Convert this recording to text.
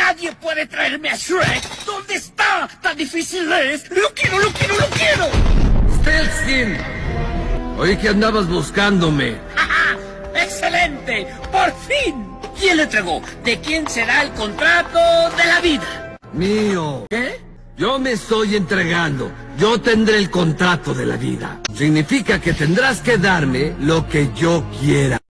Nadie puede traerme a Shrek. ¿Dónde está? Tan difícil es. Lo quiero, lo quiero, lo quiero. Stelzkin, oí que andabas buscándome. ¡Ja! ¡Excelente! ¡Por fin! ¿Quién le entregó? ¿De quién será el contrato de la vida? Mío. ¿Qué? Yo me estoy entregando. Yo tendré el contrato de la vida. Significa que tendrás que darme lo que yo quiera.